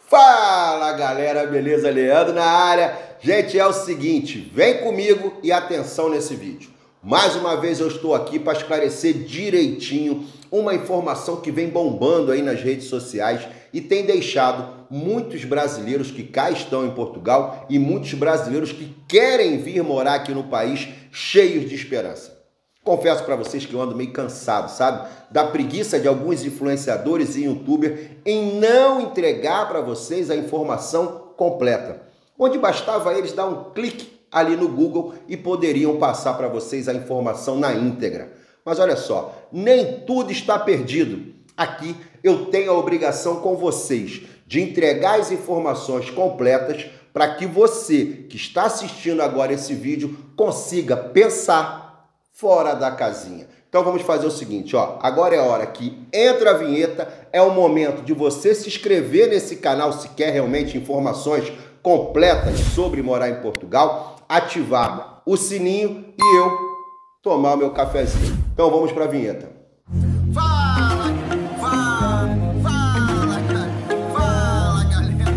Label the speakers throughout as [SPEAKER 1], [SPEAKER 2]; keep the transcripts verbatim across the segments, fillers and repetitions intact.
[SPEAKER 1] Fala galera, beleza? Leandro na área. Gente, é o seguinte, vem comigo e atenção nesse vídeo. Mais uma vez eu estou aqui para esclarecer direitinho uma informação que vem bombando aí nas redes sociais e tem deixado muitos brasileiros que cá estão em Portugal e muitos brasileiros que querem vir morar aqui no país cheios de esperança. Confesso para vocês que eu ando meio cansado, sabe? Da preguiça de alguns influenciadores e youtubers em não entregar para vocês a informação completa. Onde bastava eles dar um clique ali no Google e poderiam passar para vocês a informação na íntegra. Mas olha só, nem tudo está perdido. Aqui eu tenho a obrigação com vocês de entregar as informações completas para que você que está assistindo agora esse vídeo consiga pensar fora da casinha. Então vamos fazer o seguinte, ó, agora é a hora que entra a vinheta, é o momento de você se inscrever nesse canal se quer realmente informações completas sobre morar em Portugal, ativar o sininho e eu tomar o meu cafezinho. Então vamos para a vinheta.
[SPEAKER 2] Fala, fala, fala, cara. Fala, galera.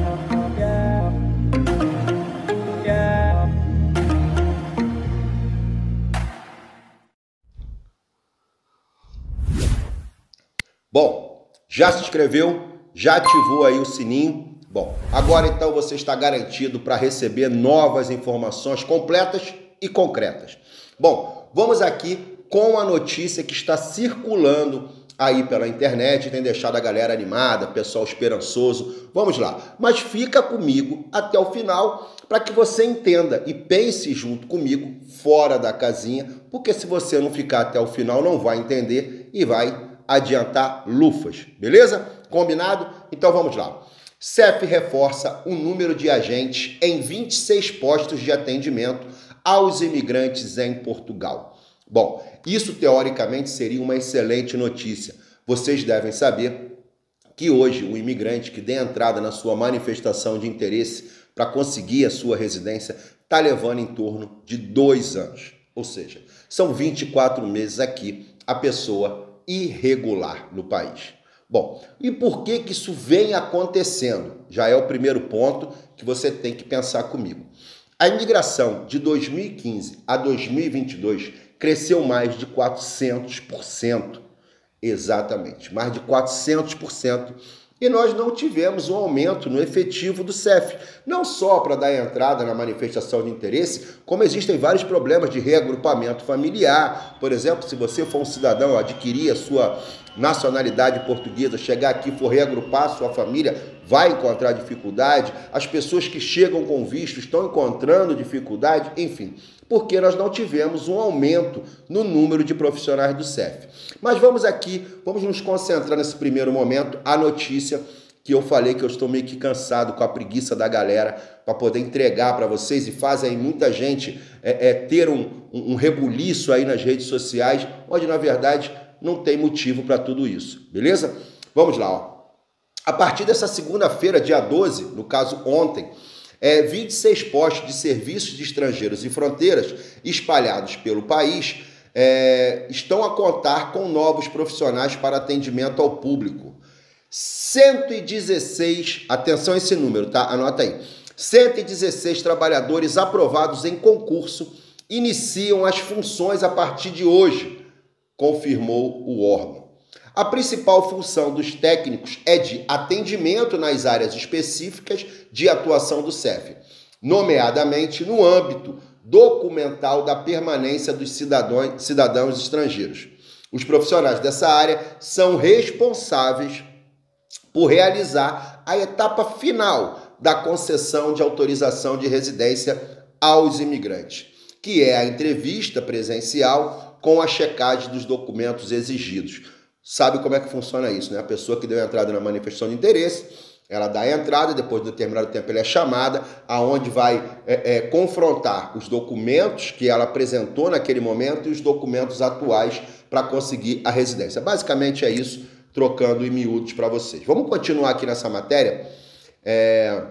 [SPEAKER 1] Bom, já se inscreveu? Já ativou aí o sininho? Bom, agora então você está garantido para receber novas informações completas e concretas. Bom, vamos aqui com a notícia que está circulando aí pela internet, tem deixado a galera animada, pessoal esperançoso. Vamos lá, mas fica comigo até o final para que você entenda e pense junto comigo fora da casinha, porque se você não ficar até o final não vai entender e vai adiantar lufas, beleza? Combinado? Então vamos lá. C E F reforça o número de agentes em vinte e seis postos de atendimento aos imigrantes em Portugal. Bom, isso teoricamente seria uma excelente notícia. Vocês devem saber que hoje o imigrante que dê entrada na sua manifestação de interesse para conseguir a sua residência está levando em torno de dois anos. Ou seja, são vinte e quatro meses aqui a pessoa irregular no país. Bom, e por que que isso vem acontecendo? Já é o primeiro ponto que você tem que pensar comigo. A imigração de dois mil e quinze a dois mil e vinte e dois cresceu mais de quatrocentos por cento. Exatamente, mais de quatrocentos por cento. E nós não tivemos um aumento no efetivo do C E F. Não só para dar entrada na manifestação de interesse, como existem vários problemas de reagrupamento familiar. Por exemplo, se você for um cidadão, adquirir a sua nacionalidade portuguesa, chegar aqui e for reagrupar a sua família, vai encontrar dificuldade. As pessoas que chegam com visto estão encontrando dificuldade, enfim, porque nós não tivemos um aumento no número de profissionais do C E F. Mas vamos aqui, vamos nos concentrar nesse primeiro momento, a notícia que eu falei que eu estou meio que cansado com a preguiça da galera para poder entregar para vocês e faz aí muita gente é, é, ter um, um, um rebuliço aí nas redes sociais, onde na verdade não tem motivo para tudo isso, beleza? Vamos lá, ó. A partir dessa segunda-feira, dia doze, no caso ontem, é, vinte e seis postos de serviços de estrangeiros e fronteiras espalhados pelo país é, estão a contar com novos profissionais para atendimento ao público. cento e dezesseis, atenção a esse número, tá? Anota aí. cento e dezesseis trabalhadores aprovados em concurso iniciam as funções a partir de hoje, confirmou o órgão. A principal função dos técnicos é de atendimento nas áreas específicas de atuação do C E F, nomeadamente no âmbito documental da permanência dos cidadãos, cidadãos estrangeiros. Os profissionais dessa área são responsáveis por realizar a etapa final da concessão de autorização de residência aos imigrantes, que é a entrevista presencial com a checagem dos documentos exigidos. Sabe como é que funciona isso, né? A pessoa que deu entrada na manifestação de interesse, ela dá a entrada, depois de determinado tempo ela é chamada, aonde vai é, é, confrontar os documentos que ela apresentou naquele momento e os documentos atuais para conseguir a residência. Basicamente é isso, trocando em miúdos para vocês. Vamos continuar aqui nessa matéria. É...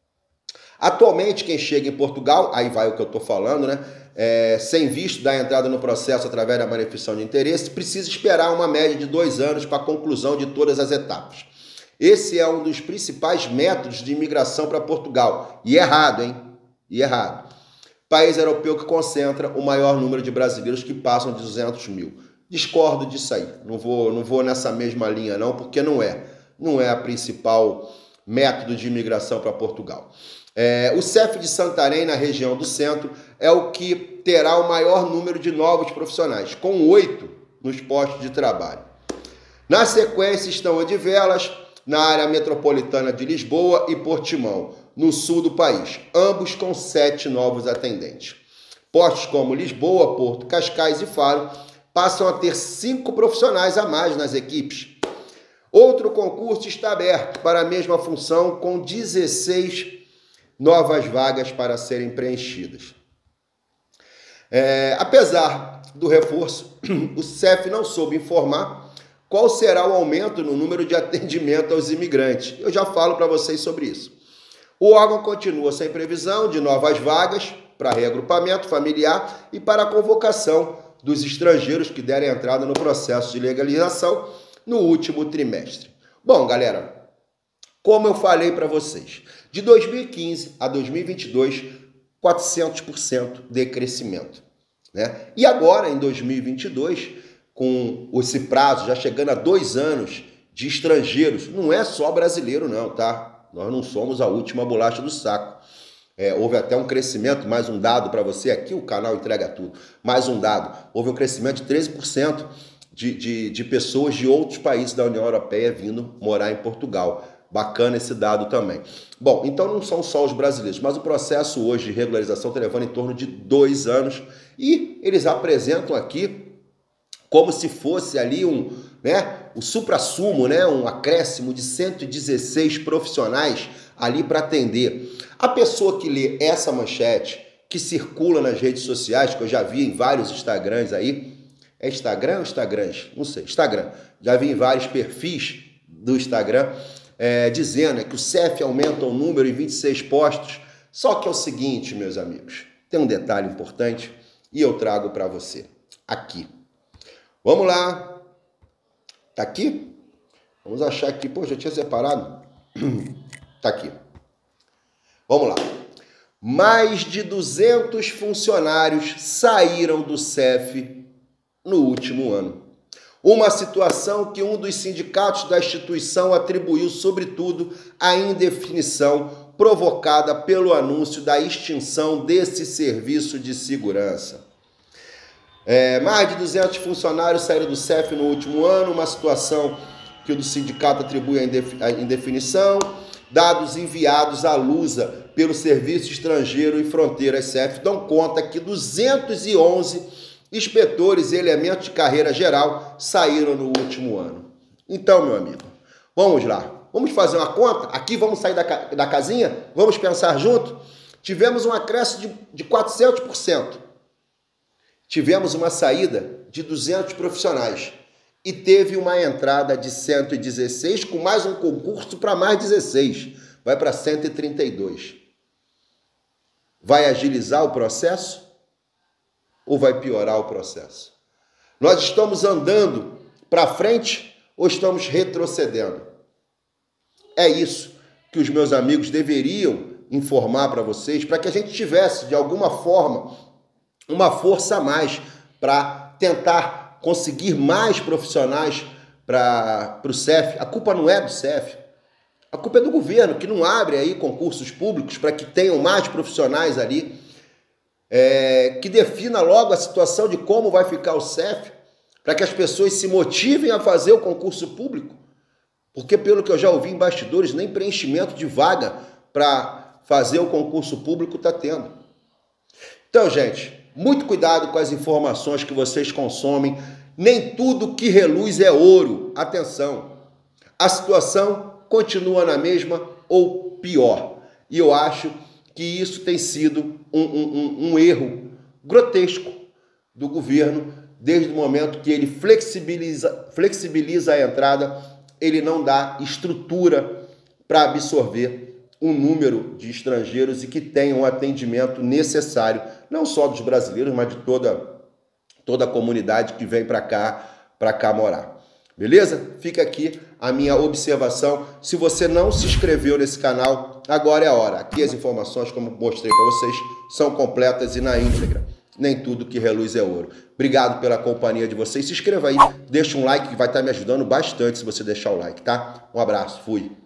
[SPEAKER 1] Atualmente, quem chega em Portugal, aí vai o que eu estou falando, né? É, sem visto da entrada no processo através da manifestação de interesse, precisa esperar uma média de dois anos para a conclusão de todas as etapas. Esse é um dos principais métodos de imigração para Portugal. E errado, hein? E errado. País europeu que concentra o maior número de brasileiros que passam de duzentos mil. Discordo disso aí. Não vou, não vou nessa mesma linha não, porque não é. Não é a principal método de imigração para Portugal. É, o C E F de Santarém, na região do centro, é o que terá o maior número de novos profissionais, com oito nos postos de trabalho. Na sequência estão Odivelas, na área metropolitana de Lisboa, e Portimão, no sul do país, ambos com sete novos atendentes. Postos como Lisboa, Porto, Cascais e Faro passam a ter cinco profissionais a mais nas equipes. Outro concurso está aberto para a mesma função, com dezesseis novas vagas para serem preenchidas. É, apesar do reforço, o C E F não soube informar qual será o aumento no número de atendimento aos imigrantes. Eu já falo para vocês sobre isso. O órgão continua sem previsão de novas vagas para reagrupamento familiar e para a convocação dos estrangeiros que derem entrada no processo de legalização no último trimestre. Bom, galera, como eu falei para vocês, de dois mil e quinze a dois mil e vinte e dois, quatrocentos por cento de crescimento, né? E agora, em dois mil e vinte e dois, com esse prazo já chegando a dois anos de estrangeiros, não é só brasileiro não, tá? Nós não somos a última bolacha do saco. É, houve até um crescimento, mais um dado para você, aqui o canal entrega tudo, mais um dado, houve um crescimento de treze por cento de, de, de pessoas de outros países da União Europeia vindo morar em Portugal. Bacana esse dado também. Bom, então não são só os brasileiros, mas o processo hoje de regularização está levando em torno de dois anos e eles apresentam aqui como se fosse ali um, né, o suprassumo, né, um acréscimo de cento e dezesseis profissionais ali para atender. A pessoa que lê essa manchete, que circula nas redes sociais, que eu já vi em vários Instagrams aí, é Instagram ou Instagrams? Não sei, Instagram. Já vi em vários perfis do Instagram, É, dizendo é que o C E F aumenta o número em vinte e seis postos. Só que é o seguinte, meus amigos, tem um detalhe importante e eu trago para você aqui. Vamos lá. Tá aqui? Vamos achar aqui. Pô, já tinha separado. Tá aqui. Vamos lá. Mais de duzentos funcionários saíram do C E F no último ano. Uma situação que um dos sindicatos da instituição atribuiu, sobretudo, à indefinição provocada pelo anúncio da extinção desse serviço de segurança. É, mais de duzentos funcionários saíram do C E F no último ano, uma situação que o sindicato atribui à indefinição. Dados enviados à Lusa pelo Serviço Estrangeiro e Fronteiras C E F dão conta que duzentos e onze inspetores e elementos de carreira geral saíram no último ano. Então, meu amigo, vamos lá. Vamos fazer uma conta? Aqui vamos sair da, da casinha? Vamos pensar junto? Tivemos um acréscimo de, de quatrocentos por cento. Tivemos uma saída de duzentos profissionais. E teve uma entrada de cento e dezesseis, com mais um concurso para mais dezesseis. Vai para cento e trinta e dois. Vai agilizar o processo? Ou vai piorar o processo? Nós estamos andando para frente ou estamos retrocedendo? É isso que os meus amigos deveriam informar para vocês, para que a gente tivesse, de alguma forma, uma força a mais para tentar conseguir mais profissionais para o C E F. A culpa não é do C E F. A culpa é do governo, que não abre aí concursos públicos para que tenham mais profissionais ali. É, que defina logo a situação de como vai ficar o C E F, para que as pessoas se motivem a fazer o concurso público, porque pelo que eu já ouvi em bastidores, nem preenchimento de vaga para fazer o concurso público está tendo. Então, gente, muito cuidado com as informações que vocês consomem, nem tudo que reluz é ouro. Atenção, a situação continua na mesma ou pior, e eu acho que isso tem sido um, um, um erro grotesco do governo, desde o momento que ele flexibiliza, flexibiliza a entrada, ele não dá estrutura para absorver um número de estrangeiros e que tenham o atendimento necessário, não só dos brasileiros, mas de toda, toda a comunidade que vem para cá, para cá morar. Beleza? Fica aqui a minha observação. Se você não se inscreveu nesse canal, agora é a hora. Aqui as informações, como mostrei para vocês, são completas e na íntegra. Nem tudo que reluz é ouro. Obrigado pela companhia de vocês. Se inscreva aí, deixa um like que vai estar me ajudando bastante se você deixar o like, tá? Um abraço, fui.